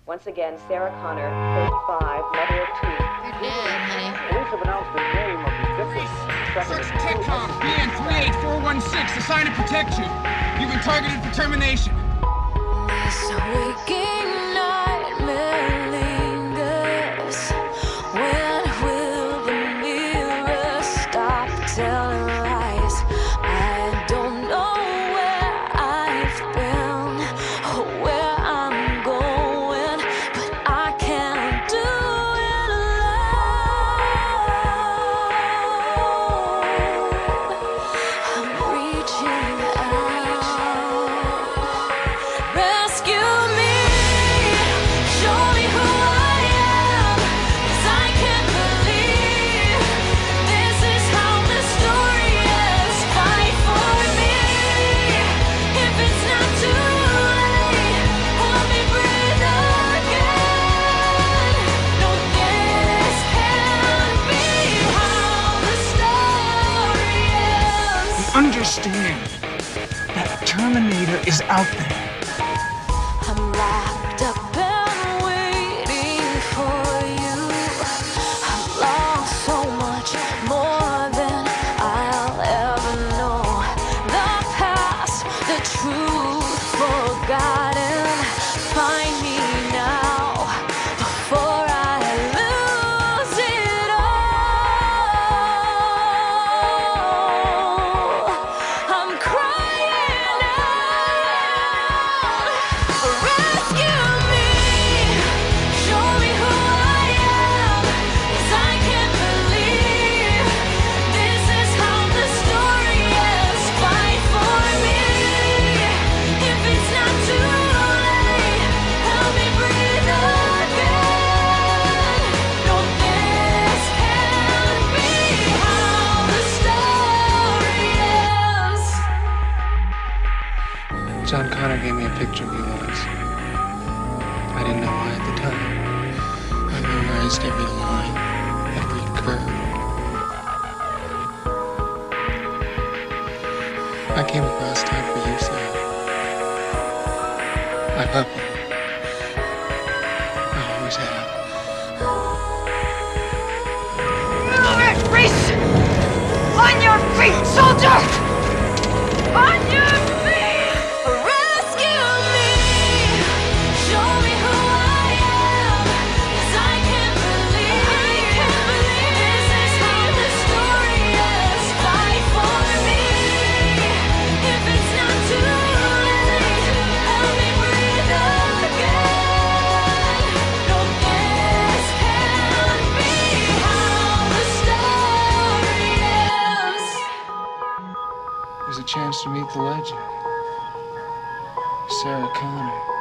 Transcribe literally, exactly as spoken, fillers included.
Once again, Sarah Connor, thirty-five, mother of two. You're dead, honey. Police have announced the name of the victim. Search TechCom, B N three eight four one six, assigned to protect you. You've been targeted for termination. This waking nightmare lingers. When will the mirror stop telling lies? I don't know where I've been or where I'm going, but I can't do it alone. I'm reaching out. Rescue me, show me who I am, 'cause I can't believe this is how the story is. Fight for me, if it's not too late, help me breathe again. No, this can't be how the story is. Understand that Terminator is out there. I'm locked up and waiting for you. I've lost so much more than I'll ever know. The past, the truth forgotten. Find me now before I lose it all. I'm crying out. Rescue me, show me who I am, 'cause I can't believe this is how the story is. Fight for me, if it's not too late, help me breathe again. No, this can't be how the story is. John Connor gave me a picture of you once. I didn't know why at the time. I memorized every line, every curve. I came across time for you, Sarah. I love you. I always have. Move it, Reese! On your feet, soldier! On your feet! Rescue me, show me who I am, 'cause I can't believe this is how the story is. Fight for me, if it's not too late, help me breathe again. No, this can't be how the story is. There's a chance to meet the legend, Sarah Connor.